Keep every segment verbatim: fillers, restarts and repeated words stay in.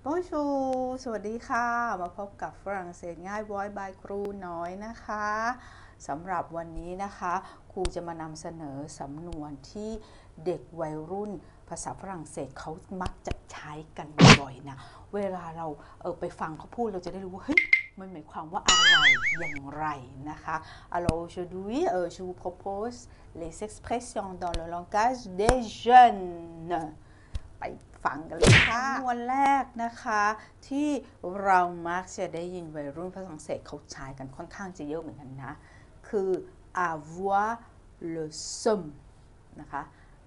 Bonjour สวัสดีค่ะมาพบกับฝรั่งเศสง่าย Voice by ครูน้อยนะคะสำหรับวันนี้นะคะครูจะมานำเสนอสำนวนที่เด็กวัยรุ่นภาษาฝรั่งเศสเขามักจะใช้กันบ่อยๆนะเวลาเราเออไปฟังเขาพูดเราจะได้รู้ว่าเฮ้ยมันหมายความว่าอะไรอย่างไรนะคะ Alors aujourd'hui euh, je vous propose les expressions dans le langage des jeunesไปฟังกันเลยค่ะสำนวนแรกนะคะที่เรามักจะได้ยินวัยรุ่นฝรั่งเศสเขาใช้กันค่อนข้างจะเยอะเหมือนกันนะคือ avoir le seum นะคะ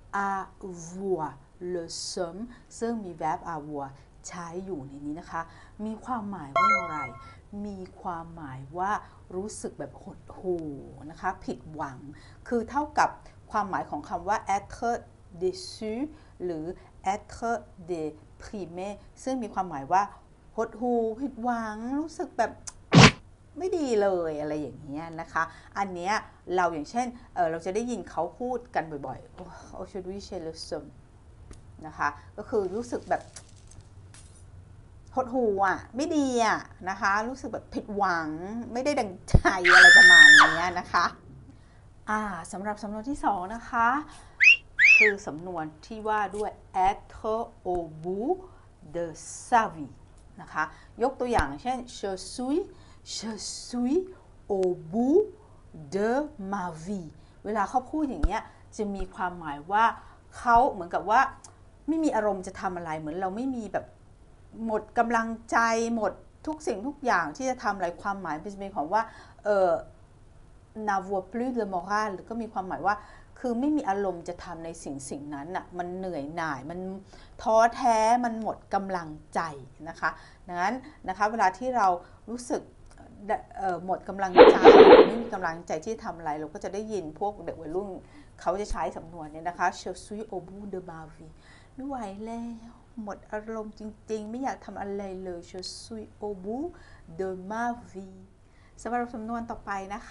avoir le seum ซึ่งมี verb avoir ใช้อยู่ในนี้นะคะมีความหมายว่าอะไรมีความหมายว่ารู้สึกแบบหดหู่นะคะผิดหวังคือเท่ากับความหมายของคำว่า être déçu หรือ être déprimé ซึ่งมีความหมายว่าหดหู่ผิดหวังรู้สึกแบบไม่ดีเลยอะไรอย่างเงี้ยนะคะอันเนี้ยเราอย่างเช่น เ, เราจะได้ยินเขาพูดกันบ่อยๆ aujourd'hui j'ai le seum นะคะก็คือรู้สึกแบบหดหู่อ่ะไม่ดีอ่ะนะคะรู้สึกแบบผิดหวังไม่ได้ดังใจอะไรประมาณนี้นะคะอ่าสำหรับสำนวนที่สองนะคะคือสำนวนที่ว่าด้วย être au bout de sa vie นะคะยกตัวอย่างเช่น je suis je suis au bout de ma vie เวลาเขาพูดอย่างเงี้ยจะมีความหมายว่าเขาเหมือนกับว่าไม่มีอารมณ์จะทำอะไรเหมือนเราไม่มีแบบหมดกำลังใจหมดทุกสิ่งทุกอย่างที่จะทำอะไรความหมายเป็นเป็นของว่าเออ n'avoir plus de morale หรือก็มีความหมายว่าคือไม่มีอารมณ์จะทำในสิ่งสิ่งนั้นน่ะมันเหนื่อยหน่ายมันท้อแท้มันหมดกำลังใจนะคะดังนั้นนะคะเวลาที่เรารู้สึกหมดกำลังใจไม่มีกำลังใจที่จะทำอะไรเราก็จะได้ยินพวกเด็กวัยรุ่นเขาจะใช้สำนวนนี้นะคะ je suis au bout de ma vie ไม่ไหวแล้วหมดอารมณ์จริงๆไม่อยากทำอะไรเลย je suis au bout de ma vie สำหรับสำนวนต่อไปนะคะ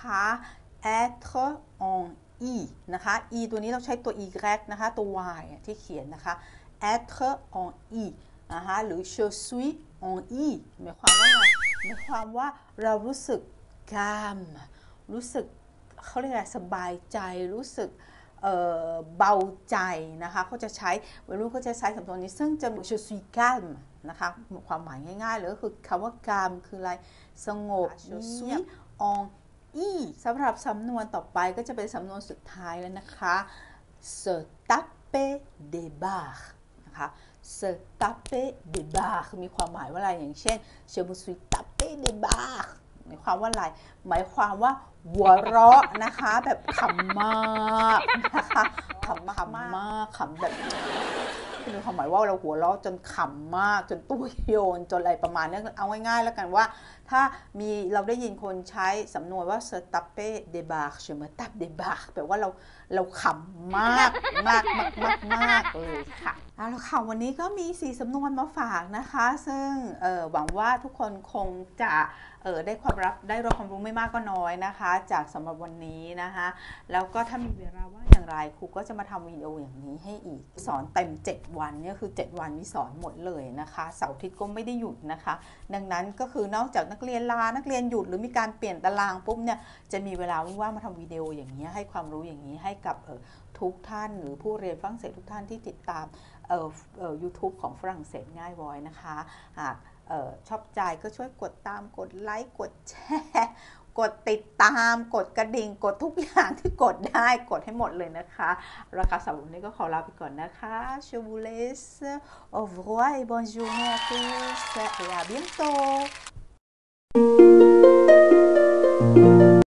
être en i นะคะ i ตัวนี้เราใช้ตัว y นะคะตัว y ที่เขียนนะคะ être en i นะคะหรือ je suis en i หมายความว่าไงหมายความว่าเรารู้สึกกามรู้สึกเขาเรียกอะไรสบายใจรู้สึก เ, เบาใจนะคะเขาจะใช้วัยรุ่นเขาจะใช้สำนวนนี้ซึ่งจะ je suis calme นะคะความหมายง่ายๆเลยก็คือคำว่า calme คืออะไรสงบ je suis en i สำหรับสำนวนต่อไปก็จะเป็นสำนวนสุดท้ายแล้วนะคะ se taper des barres นะคะ se taper des barres มีความหมายว่าอะไรอย่างเช่น je me suis tapé des barres หมายความว่าอะไรหมายความว่าหัวเราะนะคะแบบขำมากนะคะขำขำมากขำแบบคือความหมายว่าเราหัวเราะจนขำมากจนตู้โยนจนอะไรประมาณนี้เอาง่ายๆแล้วกันว่าถ้ามีเราได้ยินคนใช้สำนวนว่า se taper des barres je me tape des barres แปลว่าเราเราขำมากมากมากมากมากเลยค่ะเอาละค่ะวันนี้ก็มีสี่สำนวนมาฝากนะคะซึ่งหวังว่าทุกคนคงจะเออได้ความรับได้รับความรู้ไม่มากก็น้อยนะคะจากสำหรับวันนี้นะคะแล้วก็ถ้ามีเวลาว่างอย่างไรครูก็จะมาทำวิดีโออย่างนี้ให้อีกสอนเต็มเจ็ดวันเนี่ยคือเจ็ดวันมีสอนหมดเลยนะคะเสาร์อาทิตย์ก็ไม่ได้หยุดนะคะดังนั้นก็คือนอกจากนักเรียนลานักเรียนหยุดหรือมีการเปลี่ยนตารางปุ๊บเนี่ยจะมีเวลาว่างๆมาทำวิดีโออย่างนี้ให้ความรู้อย่างนี้ให้กับเออทุกท่านหรือผู้เรียนฝรั่งเศสทุกท่านที่ติดตามเอ่อเอ่อ YouTube ของฝรั่งเศสง่าย Voice นะคะหากเอ่อชอบใจก็ช่วยกดตามกดไลค์กดแชร์กดติดตามกดกระดิ่งกดทุกอย่างที่กดได้กดให้หมดเลยนะคะราคาสำหรับวันนี้ก็ขอลาไปก่อนนะคะ Je vous laisse au revoir et bonne journée à tous et à bientôt